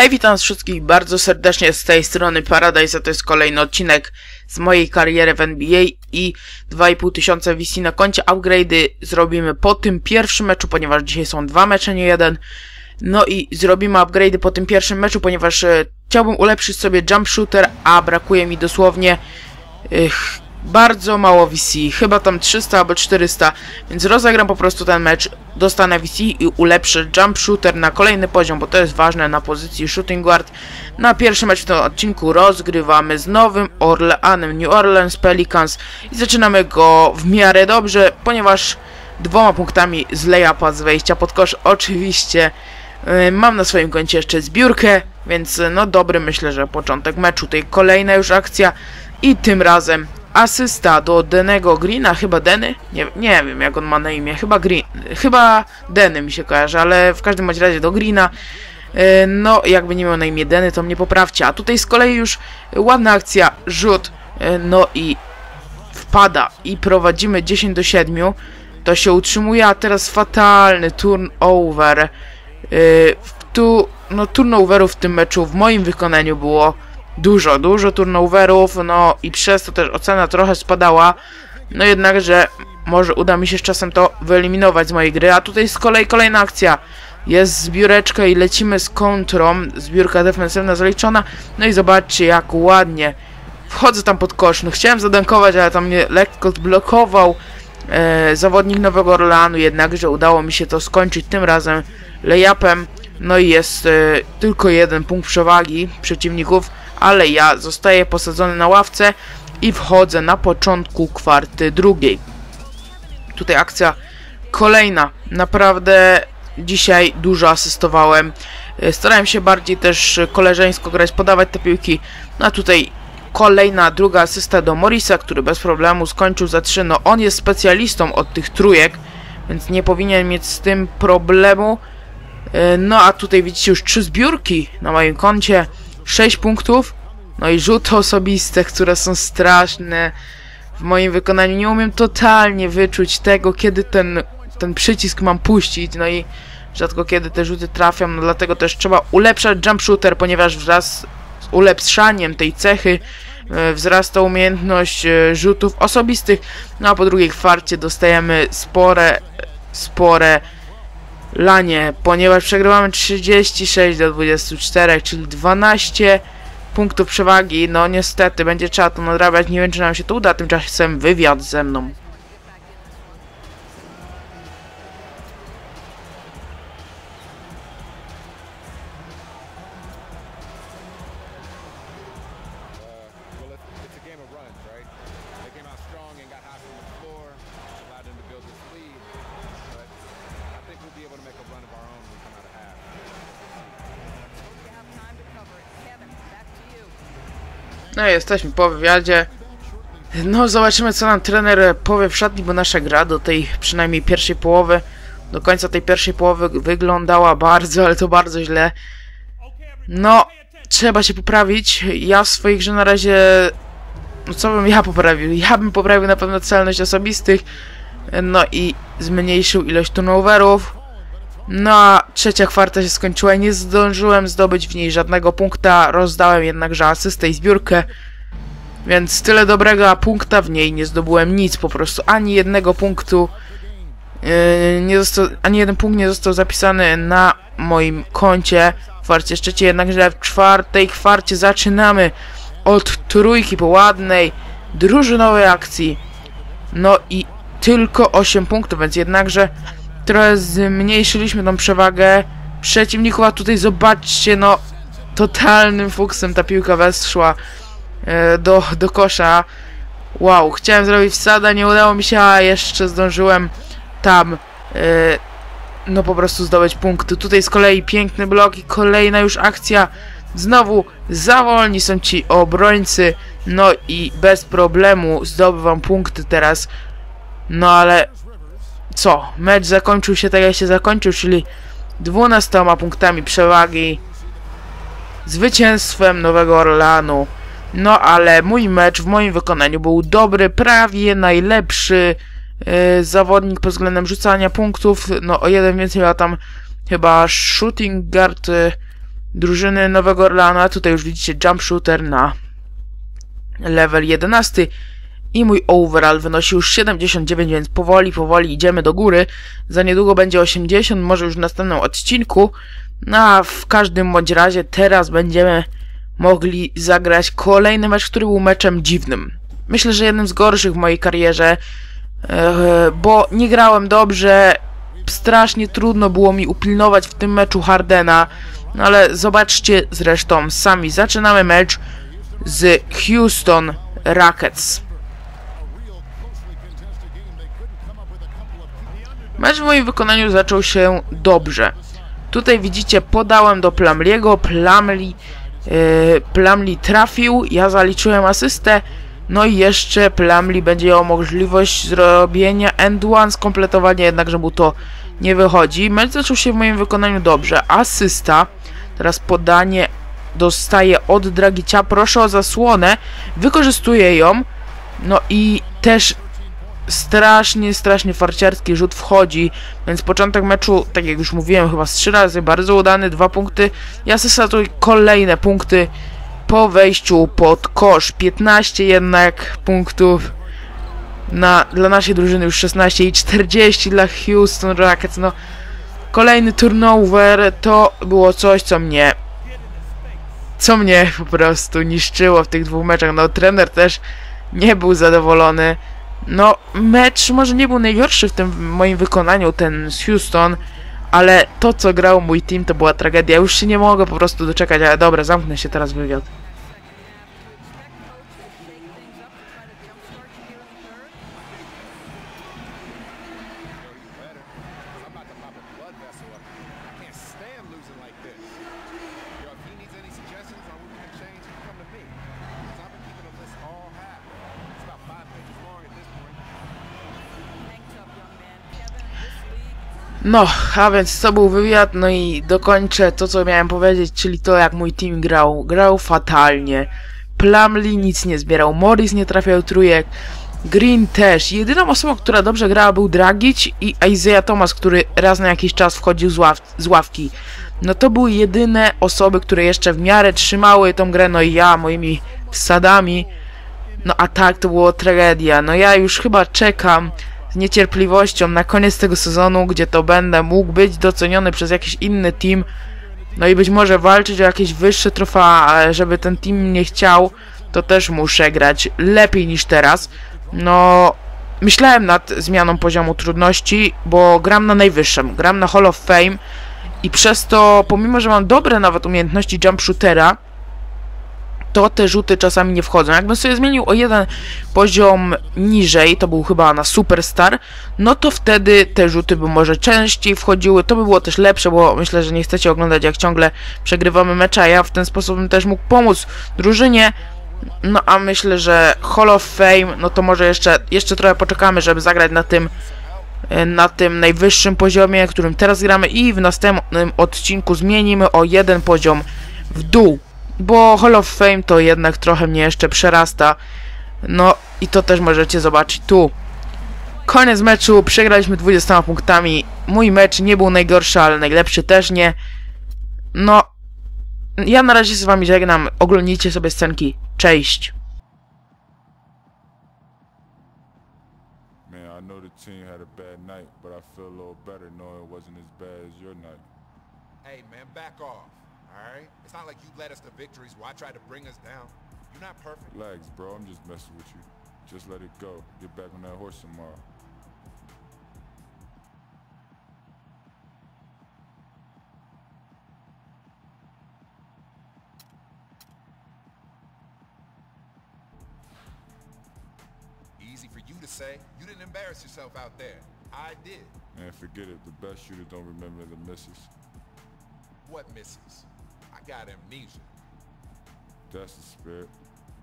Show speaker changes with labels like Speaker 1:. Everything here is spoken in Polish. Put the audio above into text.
Speaker 1: Hej, witam wszystkich bardzo serdecznie z tej strony Paradise, a to jest kolejny odcinek z mojej kariery w NBA i 2500 VC na koncie. Upgrade'y zrobimy po tym pierwszym meczu, ponieważ dzisiaj są dwa mecze, nie jeden. No i zrobimy upgrade'y po tym pierwszym meczu, ponieważ chciałbym ulepszyć sobie jump shooter, a brakuje mi dosłownie bardzo mało VC, chyba tam 300 albo 400, więc rozegram po prostu ten mecz, dostanę VC i ulepszę jump shooter na kolejny poziom, bo to jest ważne na pozycji shooting guard. Na pierwszy mecz w tym odcinku rozgrywamy z Nowym Orleanem, New Orleans Pelicans i zaczynamy go w miarę dobrze, ponieważ 2 punktami z layupa z wejścia pod kosz. Oczywiście mam na swoim koncie jeszcze zbiórkę, więc no dobry, myślę, że początek meczu. Tutaj kolejna już akcja i tym razem asysta do Denego Greena, chyba Denny? Nie wiem jak on ma na imię, chyba Denny mi się kojarzy, ale w każdym razie do Greena. No jakby nie miał na imię Denny, to mnie poprawcie. A tutaj z kolei już ładna akcja, rzut, no i wpada i prowadzimy 10-7. To się utrzymuje, a teraz fatalny turnover. No turnoverów w tym meczu w moim wykonaniu było dużo turnoverów, no i przez to też ocena trochę spadała. No jednakże może uda mi się z czasem to wyeliminować z mojej gry. A tutaj z kolei kolejna akcja. Jest zbióreczka i lecimy z kontrą. Zbiórka defensywna zaliczona. No i zobaczcie jak ładnie wchodzę tam pod kosz. No chciałem zadankować, ale tam mnie lekko zblokował zawodnik Nowego Orleanu. Jednakże udało mi się to skończyć tym razem layupem. No i jest tylko 1 punkt przewagi przeciwników, ale ja zostaję posadzony na ławce i wchodzę na początku kwarty drugiej. Tutaj akcja kolejna. Naprawdę dzisiaj dużo asystowałem. Starałem się bardziej też koleżeńsko grać, podawać te piłki. No a tutaj kolejna, druga asysta do Morrisa, który bez problemu skończył za 3. No on jest specjalistą od tych trójek, więc nie powinien mieć z tym problemu. No a tutaj widzicie już 3 zbiórki na moim koncie, 6 punktów. No i rzuty osobiste, które są straszne w moim wykonaniu. Nie umiem totalnie wyczuć tego, kiedy ten przycisk mam puścić. No i rzadko kiedy te rzuty trafią, no dlatego też trzeba ulepszać jump shooter, ponieważ wraz z ulepszaniem tej cechy wzrasta umiejętność rzutów osobistych. No a po drugiej kwarcie dostajemy spore lanie, ponieważ przegrywamy 36-24, czyli 12 punktów przewagi. No niestety będzie trzeba to nadrabiać, nie wiem czy nam się to uda. Tymczasem wywiad ze mną. No i jesteśmy po wywiadzie. No zobaczymy co nam trener powie w szatni, bo nasza gra do tej przynajmniej pierwszej połowy, do końca tej pierwszej połowy wyglądała bardzo, ale to bardzo źle. No trzeba się poprawić. Ja w swojej grze na razie, no co bym ja poprawił? Ja bym poprawił na pewno celność osobistych, no i zmniejszył ilość turnoverów. No a trzecia kwarta się skończyła i nie zdążyłem zdobyć w niej żadnego punkta, rozdałem jednakże asystę i zbiórkę, więc tyle dobrego, a punkta w niej nie zdobyłem nic, po prostu ani jednego punktu ani jeden punkt nie został zapisany na moim koncie w kwarcie trzeciej, jednakże w czwartej kwarcie zaczynamy od trójki po ładnej drużynowej akcji, no i tylko 8 punktów, więc jednakże trochę zmniejszyliśmy tą przewagę przeciwników, a tutaj zobaczcie, no totalnym fuksem ta piłka weszła do kosza. Wow, chciałem zrobić wsada, nie udało mi się, a jeszcze zdążyłem tam no po prostu zdobyć punkty. Tutaj z kolei piękny blok i kolejna już akcja. Znowu za wolni są ci obrońcy, no i bez problemu zdobywam punkty teraz. No ale co? Mecz zakończył się tak jak się zakończył, czyli 12 punktami przewagi, zwycięstwem Nowego Orleanu. No ale mój mecz w moim wykonaniu był dobry, prawie najlepszy zawodnik pod względem rzucania punktów. No o jeden więcej, a tam chyba shooting guard drużyny Nowego Orleana. Tutaj już widzicie jump shooter na level 11 i mój overall wynosi już 79, więc powoli idziemy do góry. Za niedługo będzie 80, może już w następnym odcinku. No a w każdym bądź razie teraz będziemy mogli zagrać kolejny mecz, który był meczem dziwnym. Myślę, że jednym z gorszych w mojej karierze, bo nie grałem dobrze, strasznie trudno było mi upilnować w tym meczu Hardena, no ale zobaczcie zresztą sami. Zaczynamy mecz z Houston Rockets. Mecz w moim wykonaniu zaczął się dobrze. Tutaj widzicie, podałem do Plumlee'ego, Plumlee trafił, ja zaliczyłem asystę, no i jeszcze Plumlee będzie miał możliwość zrobienia end one, skompletowania, jednakże mu to nie wychodzi. Mecz zaczął się w moim wykonaniu dobrze. Asysta, teraz podanie dostaję od Dragicia, proszę o zasłonę, wykorzystuję ją, no i też strasznie farciarski rzut wchodzi, więc początek meczu, tak jak już mówiłem, chyba z 3 razy, bardzo udany, 2 punkty i asysta tu kolejne punkty po wejściu pod kosz, 15 jednak punktów dla naszej drużyny, już 16 i 40 dla Houston Rockets. No, kolejny turnover to było coś, co mnie po prostu niszczyło w tych 2 meczach. No, trener też nie był zadowolony. No, mecz może nie był najgorszy w tym moim wykonaniu, ten z Houston, ale to, co grał mój team, to była tragedia. Już się nie mogę po prostu doczekać, ale dobra, zamknę się teraz wywiad. No, a więc to był wywiad, no i dokończę to, co miałem powiedzieć, czyli to, jak mój team grał. Grał fatalnie. Plumlee nic nie zbierał, Morris nie trafiał trójek, Green też. Jedyną osobą, która dobrze grała, był Dragic i Isaiah Thomas, który raz na jakiś czas wchodził z ławki. No to były jedyne osoby, które jeszcze w miarę trzymały tą grę, no i ja moimi wsadami. No a tak, to było tragedia. No ja już chyba czekam z niecierpliwością na koniec tego sezonu, gdzie to będę mógł być doceniony przez jakiś inny team, no i być może walczyć o jakieś wyższe trofea, ale żeby ten team mnie chciał, to też muszę grać lepiej niż teraz. No, myślałem nad zmianą poziomu trudności, bo gram na najwyższym, gram na Hall of Fame i przez to, pomimo że mam dobre nawet umiejętności jump shootera, to te rzuty czasami nie wchodzą. Jakbym sobie zmienił o jeden poziom niżej, to był chyba na Superstar, no to wtedy te rzuty by może częściej wchodziły, to by było też lepsze, bo myślę, że nie chcecie oglądać, jak ciągle przegrywamy mecze, a ja w ten sposób bym też mógł pomóc drużynie. No a myślę, że Hall of Fame, no to może jeszcze trochę poczekamy, żeby zagrać na tym najwyższym poziomie, którym teraz gramy, i w następnym odcinku zmienimy o jeden poziom w dół. Bo Hall of Fame to jednak trochę mnie jeszcze przerasta. No i to też możecie zobaczyć tu. Koniec meczu, przegraliśmy 20 punktami. Mój mecz nie był najgorszy, ale najlepszy też nie. No, ja na razie z wami żegnam. Oglądnijcie sobie scenki. Cześć. Man, I know the team had a bad night, but I feel a little better knowing it wasn't as bad as your night.
Speaker 2: Hey man, back off. Alright? It's not like you led us to victories while I tried to bring us down. You're not perfect.
Speaker 3: Relax, bro. I'm just messing with you. Just let it go. Get back on that horse tomorrow.
Speaker 2: Easy for you to say. You didn't embarrass yourself out there. I did.
Speaker 3: Man, forget it. The best shooters don't remember the misses.
Speaker 2: What misses? I got amnesia.
Speaker 3: That's the spirit.